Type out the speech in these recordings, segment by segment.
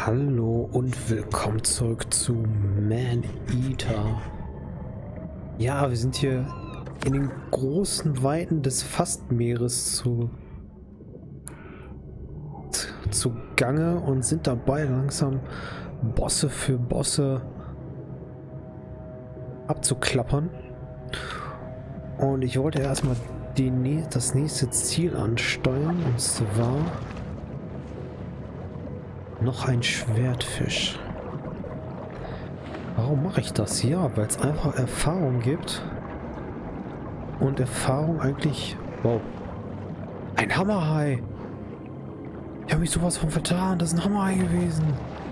Hallo und willkommen zurück zu Maneater. Ja, wir sind hier in den großen Weiten des Fastmeeres zu Gange und sind dabei, langsam Bosse für Bosse abzuklappern. Und ich wollte erstmal das nächste Ziel ansteuern, und zwar noch ein Schwertfisch. Warum mache ich das? Ja, weil es einfach Erfahrung gibt. Und Erfahrung eigentlich... Wow. Ein Hammerhai! Ich habe mich sowas von vertan. Das ist ein Hammerhai gewesen.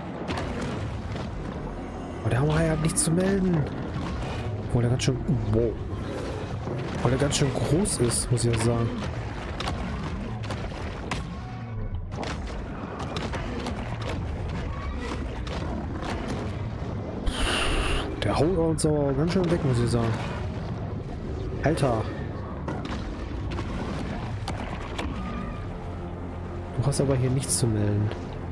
Aber der Hammerhai hat nichts zu melden. Obwohl der ganz schön... Wow. Weil er ganz schön groß ist, muss ich ja sagen. Der haut uns aber ganz schön weg, muss ich sagen. Alter. Du hast aber hier nichts zu melden.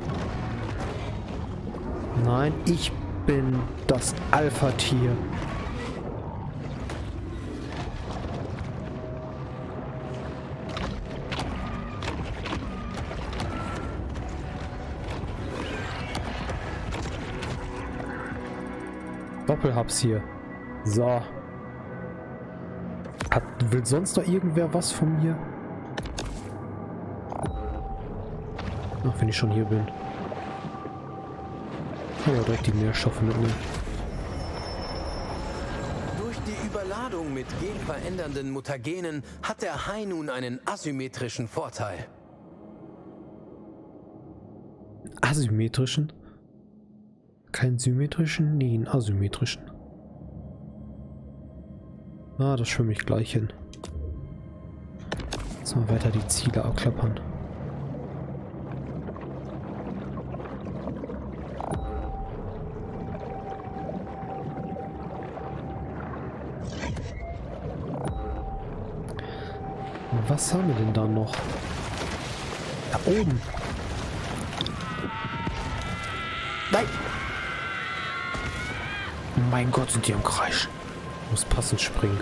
Nein, ich bin das Alpha-Tier. Doppelhubs hier. So. Will sonst noch irgendwer was von mir? Ach, wenn ich schon hier bin. Ja, direkt die Nährstoffe mitnehmen. Durch die Überladung mit genverändernden Mutagenen hat der Hai nun einen asymmetrischen Vorteil. Asymmetrischen? Keinen symmetrischen? Nee, einen asymmetrischen. Ah, das schwimme ich gleich hin. Jetzt mal weiter die Ziele abklappern. Was haben wir denn da noch? Da oben. Nein! Mein Gott, sind die am Kreischen. Muss passend springen.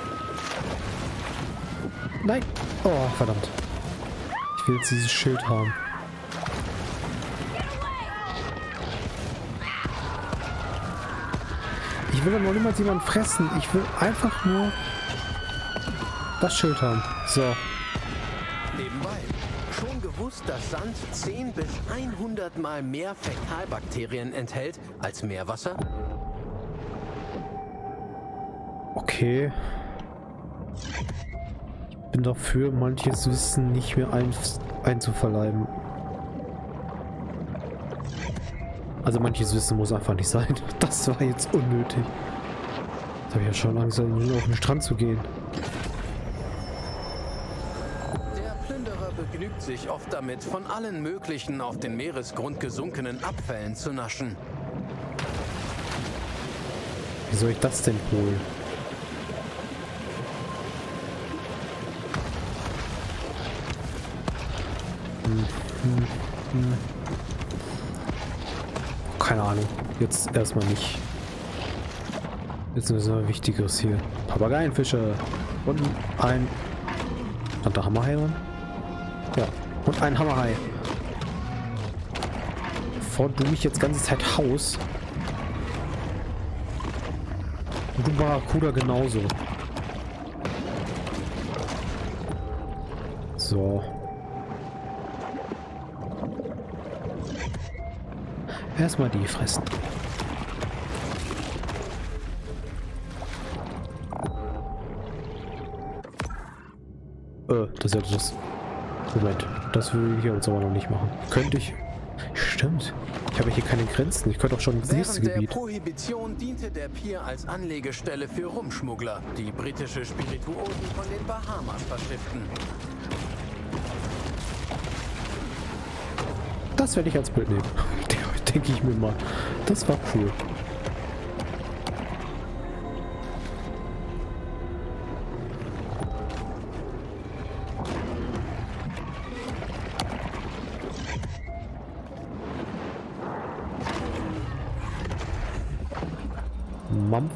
Nein! Oh, verdammt. Ich will jetzt dieses Schild haben. Ich will aber niemals jemanden fressen. Ich will einfach nur das Schild haben. So. Nebenbei. Schon gewusst, dass Sand 10 bis 100 Mal mehr Fäkalbakterien enthält als Meerwasser? Okay. Ich bin dafür, manches Wissen nicht mehr einzuverleiben. Also manches Wissen muss einfach nicht sein. Das war jetzt unnötig. Jetzt habe ich ja schon Angst, auf den Strand zu gehen. Der Plünderer begnügt sich oft damit, von allen möglichen auf den Meeresgrund gesunkenen Abfällen zu naschen. Wie soll ich das denn holen? Keine Ahnung. Jetzt erstmal nicht. Jetzt ist noch Wichtigeres hier. Papageienfische. Und ein... Hat der Hammerhai drin? Ja. Und ein Hammerhai. Bevor du mich jetzt ganze Zeit haust. Und du Barracuda genauso. So. Erstmal die fressen. Das ist ja das. Moment, das will ich jetzt aber noch nicht machen. Könnte ich. Stimmt. Ich habe hier keine Grenzen. Ich könnte auch schon ins nächste Während Gebiet. der Prohibition diente der Pier als Anlegestelle für Rumschmuggler, die britische Spirituosen von den Bahamas verschifften. Das werde ich als Bild nehmen. Denke ich mir mal. Das war cool. Mam.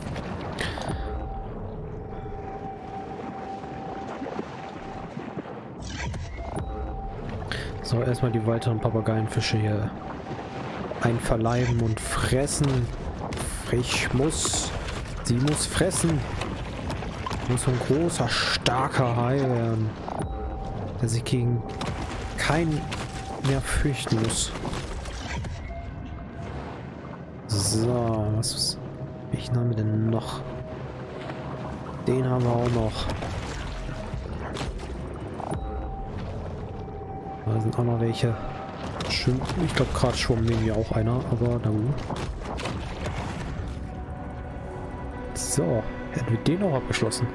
So, erstmal die weiteren Papageienfische hier einverleiben und fressen. Sie muss fressen. Muss so ein großer, starker Hai werden, der sich gegen keinen mehr fürchten muss. So, welchen haben wir denn noch? Den haben wir auch noch. Da sind auch noch welche. Schön, ich glaube gerade schwamm neben mir auch einer, aber na gut. So, hätten wir den auch abgeschlossen.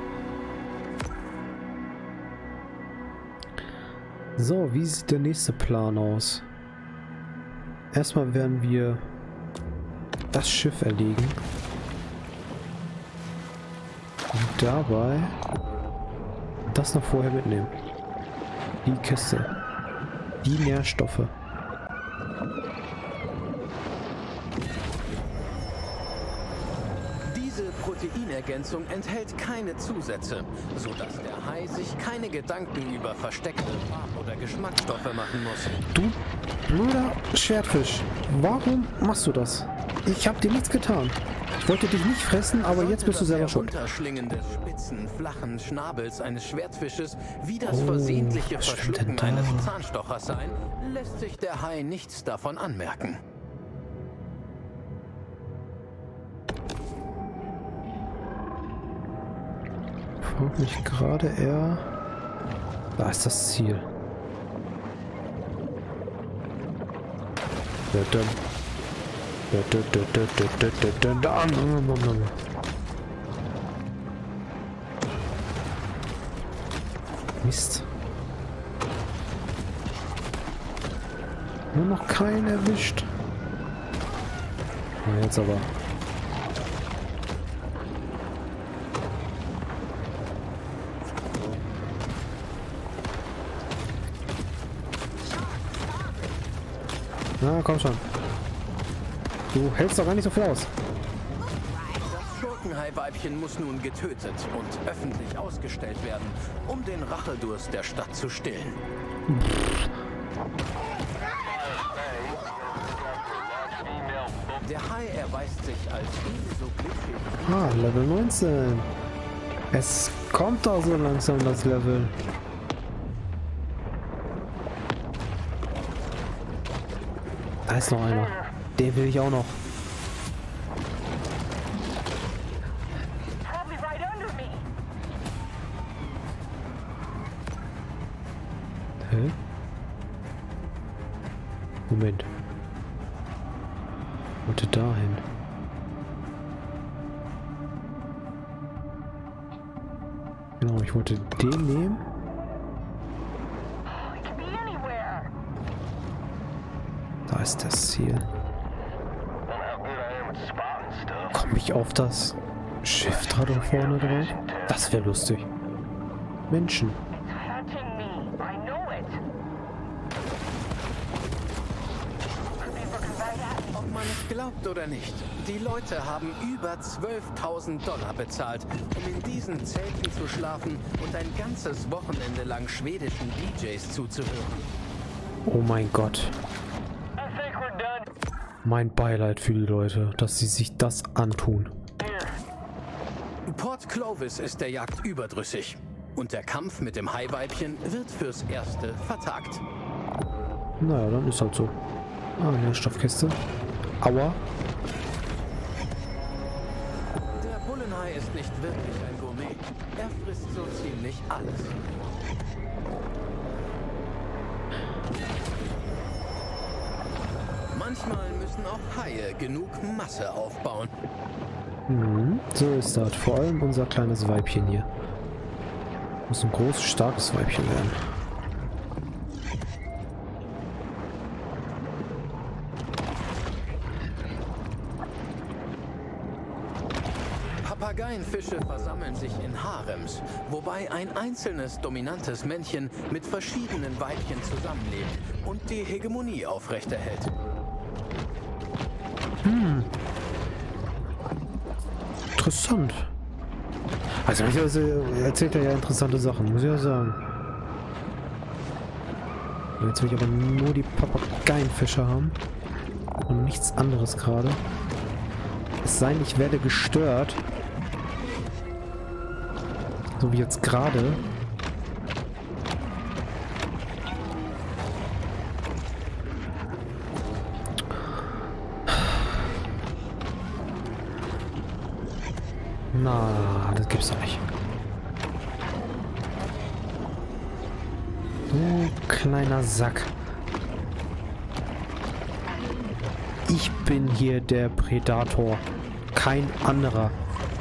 So, wie sieht der nächste Plan aus? Erstmal werden wir das Schiff erlegen. Und dabei das noch vorher mitnehmen. Die Kiste. Die Nährstoffe. Diese Proteinergänzung enthält keine Zusätze, sodass der Hai sich keine Gedanken über versteckte Farb- oder Geschmacksstoffe machen muss. Du blöder Schwertfisch, warum machst du das? Ich habe dir nichts getan. Ich wollte dich nicht fressen, aber jetzt bist du selber schuld. Das Herunterschlingen des spitzen, flachen Schnabels eines Schwertfisches wie das versehentliche Verschlucken eines Zahnstochers sein, lässt sich der Hai nichts davon anmerken. Fragt mich gerade eher. Da ist das Ziel. Mist. Nur noch keinen erwischt. Na jetzt aber. Na, komm schon. Du hältst doch gar nicht so viel aus. Das Schurkenhai-Weibchen muss nun getötet und öffentlich ausgestellt werden, um den Rachedurst der Stadt zu stillen. Der Hai erweist sich als ebenso glücklich. Ah, Level 19. Es kommt doch so langsam das Level. Da ist noch einer. Den will ich auch noch. Hä? Moment. Wollte dahin. Genau, ich wollte den nehmen. Da ist das Ziel. Komme ich auf das Schiff da vorne drauf? Das wäre lustig. Menschen. Ob man es glaubt oder nicht, die Leute haben über 12.000 $ bezahlt, um in diesen Zelten zu schlafen und ein ganzes Wochenende lang schwedischen DJs zuzuhören. Oh mein Gott. Mein Beileid für die Leute, dass sie sich das antun. Port Clovis ist der Jagd überdrüssig. Und der Kampf mit dem Haiweibchen wird fürs Erste vertagt. Naja, dann ist halt so. Ah, Nährstoffkiste. Aua. Der Bullenhai ist nicht wirklich ein Gourmet. Er frisst so ziemlich alles. Manchmal müssen auch Haie genug Masse aufbauen. So ist das. Vor allem unser kleines Weibchen hier. Muss ein großes, starkes Weibchen werden. Papageienfische versammeln sich in Harems, wobei ein einzelnes dominantes Männchen mit verschiedenen Weibchen zusammenlebt und die Hegemonie aufrechterhält. interessant. Also erzählt er ja interessante Sachen, muss ich ja sagen. Jetzt will ich aber nur die Papageienfische haben. Und nichts anderes gerade. Es sei denn, ich werde gestört. So wie jetzt gerade. Na, das gibt's doch nicht. Du kleiner Sack. Ich bin hier der Predator. Kein anderer.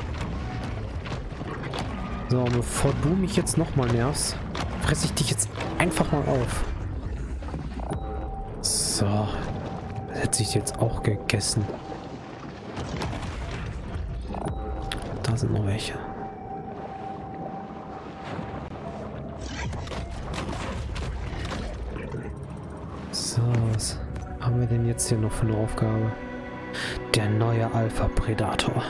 So, bevor du mich jetzt nochmal nervst, fresse ich dich jetzt einfach mal auf. So. Das hätte ich jetzt auch gegessen. Da sind noch welche. So, was haben wir denn jetzt hier noch für eine Aufgabe? Der neue Alpha-Predator.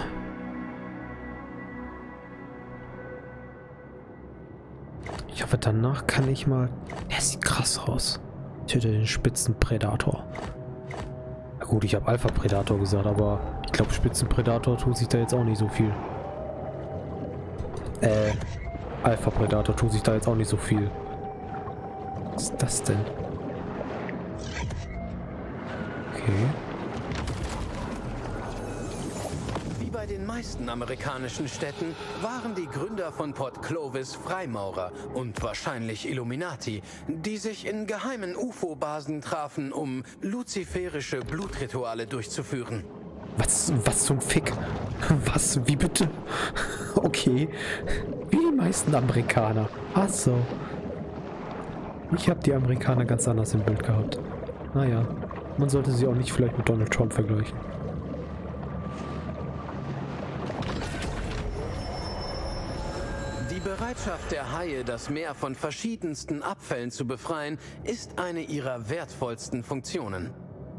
Ich hoffe, danach kann ich mal... Er sieht krass aus. Töte den Spitzenpredator. Na gut, ich habe Alpha-Predator gesagt, aber ich glaube, Spitzenpredator tut sich da jetzt auch nicht so viel. Alpha-Predator tut sich da jetzt auch nicht so viel. Was ist das denn? Okay. Wie bei den meisten amerikanischen Städten waren die Gründer von Port Clovis Freimaurer und wahrscheinlich Illuminati, die sich in geheimen UFO-Basen trafen, um luziferische Blutrituale durchzuführen. Was zum Fick? Was? Wie bitte? Okay. Wie die meisten Amerikaner. Ach so. Ich habe die Amerikaner ganz anders im Bild gehabt. Naja. Man sollte sie auch nicht vielleicht mit Donald Trump vergleichen. Die Bereitschaft der Haie, das Meer von verschiedensten Abfällen zu befreien, ist eine ihrer wertvollsten Funktionen.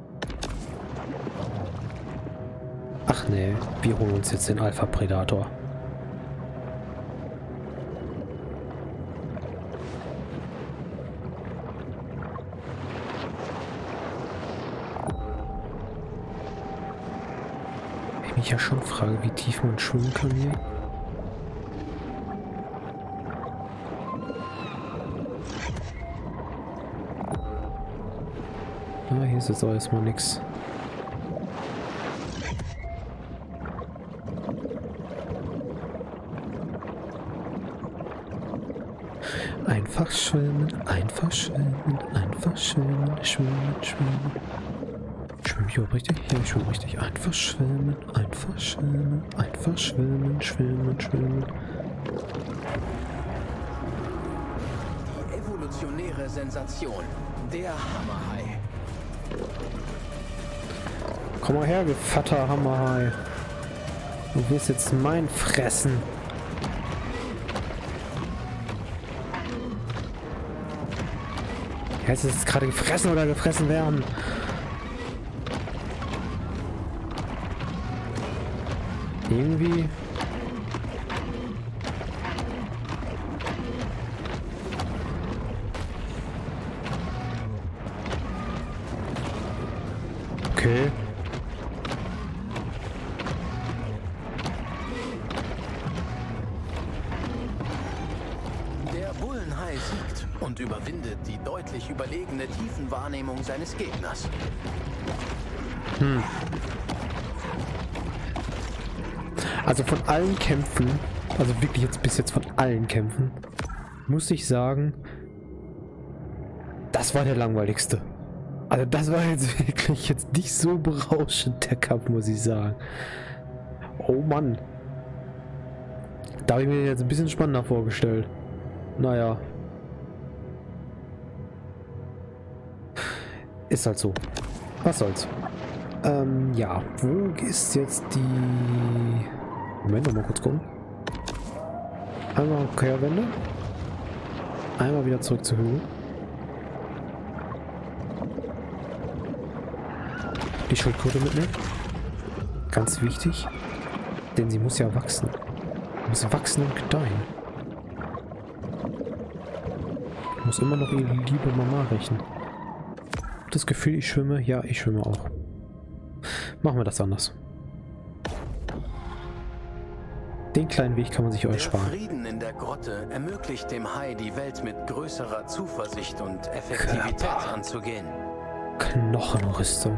Ach nee, wir holen uns jetzt den Alpha-Predator. Ich mich ja schon frage, wie tief man schwimmen kann hier. Ah, hier ist jetzt auch erstmal nichts. Einfach schwimmen, einfach schwimmen, einfach schwimmen, schwimmen, schwimmen. Schwimme ich überhaupt richtig? Ja, ich schwimme richtig. Einfach schwimmen, einfach schwimmen, einfach schwimmen, schwimmen, schwimmen. Die evolutionäre Sensation, der Hammerhai. Komm mal her, du fetter Hammerhai. Du wirst jetzt mein fressen. Heißt es jetzt gerade gefressen oder gefressen werden? Irgendwie. Okay. Der Bullenhai siegt und überwindet die deutlich überlegene Tiefenwahrnehmung seines Gegners. Also von allen Kämpfen, also wirklich jetzt bis jetzt von allen Kämpfen, muss ich sagen, das war der langweiligste. Also das war jetzt wirklich jetzt nicht so berauschend, der Kampf, muss ich sagen. Oh Mann. Da habe ich mir jetzt ein bisschen spannender vorgestellt. Naja. Ist halt so. Was soll's. Ja. Wo ist jetzt die... Moment, noch mal kurz gucken. Einmal Kehrwende. Einmal wieder zurück zur Höhe. Die Schildkröte mitnehmen. Ganz wichtig. Denn sie muss ja wachsen. Muss wachsen und gedeihen. Ich muss immer noch ihre liebe Mama rächen. Das Gefühl, ich schwimme? Ja, ich schwimme auch. Machen wir das anders. Den kleinen Weg kann man sich euch sparen. Der Frieden in der Grotte ermöglicht dem Hai, die Welt mit größerer Zuversicht und Effektivität anzugehen. Knochenrüstung.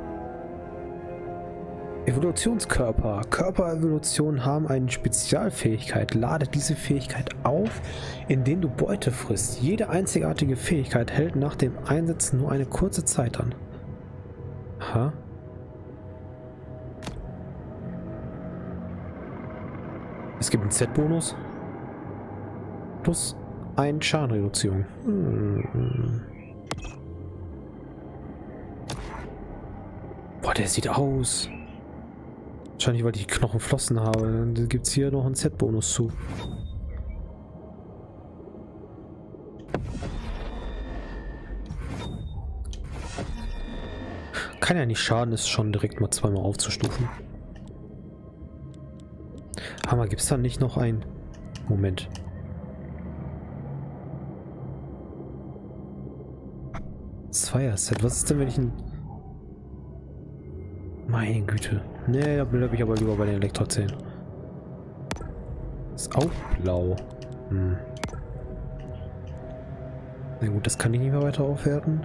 Evolutionskörper. Körperevolutionen haben eine Spezialfähigkeit. Lade diese Fähigkeit auf, indem du Beute frisst. Jede einzigartige Fähigkeit hält nach dem Einsetzen nur eine kurze Zeit an. Aha. Es gibt einen Z-Bonus. Plus ein Schadenreduzierung. Boah, der sieht aus. Wahrscheinlich, weil ich Knochenflossen habe. Dann gibt es hier noch einen Z-Bonus zu. Kann ja nicht schaden, ist schon direkt mal zweimal aufzustufen. Hammer, gibt es da nicht noch ein... Moment. Zweier-Set. Was ist denn, wenn ich ein... Meine Güte. Nee, da bleibe ich aber lieber bei den Elektrozellen. Ist auch blau. Na gut, das kann ich nicht mehr weiter aufwerten.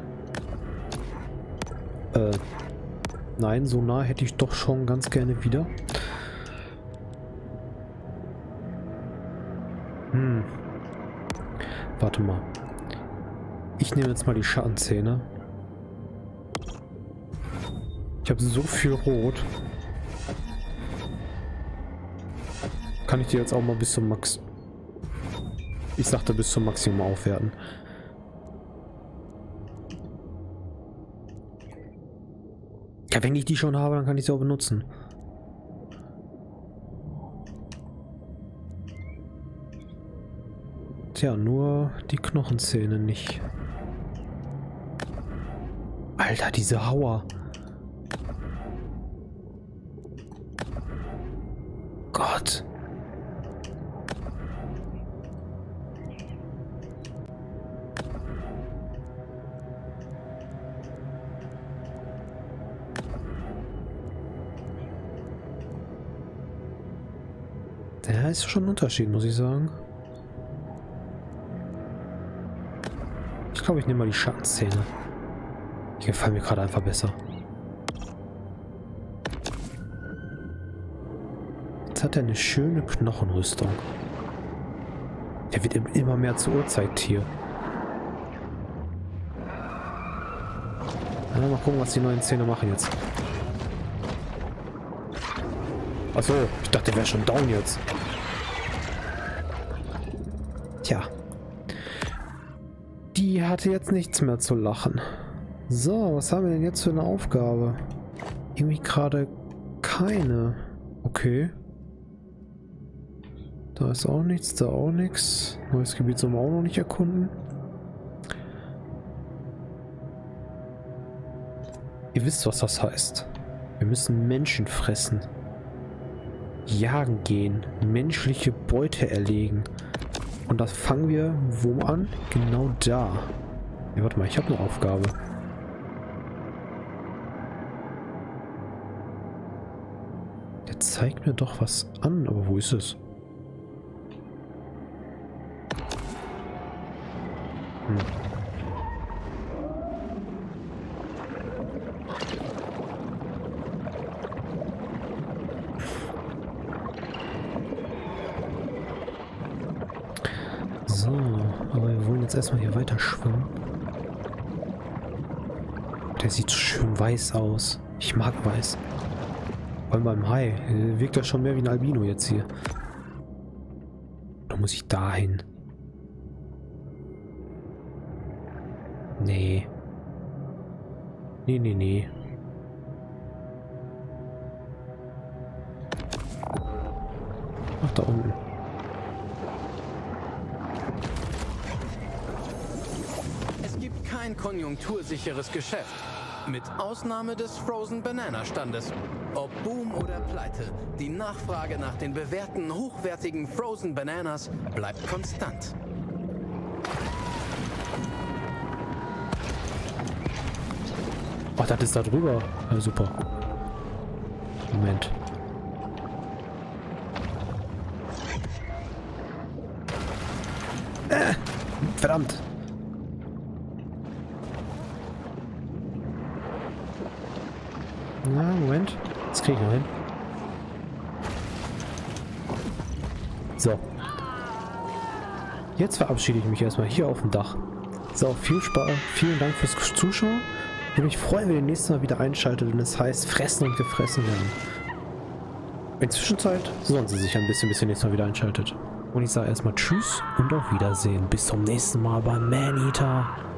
Nein, so nah hätte ich doch schon ganz gerne wieder. Warte mal. Ich nehme jetzt mal die Schattenzähne. Ich habe so viel Rot. Kann ich die jetzt auch mal bis zum Max... Ich sagte bis zum Maximum aufwerten. Ja, wenn ich die schon habe, dann kann ich sie auch benutzen. Tja, nur die Knochenzähne nicht. Alter, diese Hauer. Gott. Ja, ist schon ein Unterschied, muss ich sagen. Ich glaube, ich nehme mal die Schattenzähne. Die gefallen mir gerade einfach besser. Jetzt hat er eine schöne Knochenrüstung. Der wird immer mehr zur Urzeittier. Ja, mal gucken, was die neuen Zähne machen jetzt. Achso, ich dachte, der wäre schon down jetzt. Tja. Die hatte jetzt nichts mehr zu lachen. So, was haben wir denn jetzt für eine Aufgabe? Irgendwie gerade keine. Okay. Da ist auch nichts, da auch nichts. Neues Gebiet sollen wir auch noch nicht erkunden. Ihr wisst, was das heißt. Wir müssen Menschen fressen. Jagen gehen. Menschliche Beute erlegen. Und das fangen wir wo an? Genau da. Ja, warte mal, ich habe eine Aufgabe. Der zeigt mir doch was an, aber wo ist es? So, aber wir wollen jetzt erstmal hier weiter schwimmen. Der sieht so schön weiß aus. Ich mag weiß. Vor allem beim Hai. Wirkt das schon mehr wie ein Albino jetzt hier. Da muss ich dahin. Nee. Nee, nee, nee. Ach, da unten. Es gibt kein konjunktursicheres Geschäft. Mit Ausnahme des Frozen Banana Standes. Ob Boom oder Pleite, die Nachfrage nach den bewährten, hochwertigen Frozen Bananas bleibt konstant. Ach, das ist da drüber. Ja, super. Moment. Verdammt. Na, Moment. Das kriege ich noch hin. So. Jetzt verabschiede ich mich erstmal hier auf dem Dach. So, viel Spaß. Vielen Dank fürs Zuschauen. Ich würde mich freuen, wenn ihr nächstes Mal wieder einschaltet, wenn es heißt Fressen und Gefressen werden. In der Zwischenzeit sollen sie sich ein bisschen, bis ihr nächstes Mal wieder einschaltet. Und ich sage erstmal Tschüss und auf Wiedersehen. Bis zum nächsten Mal bei Maneater.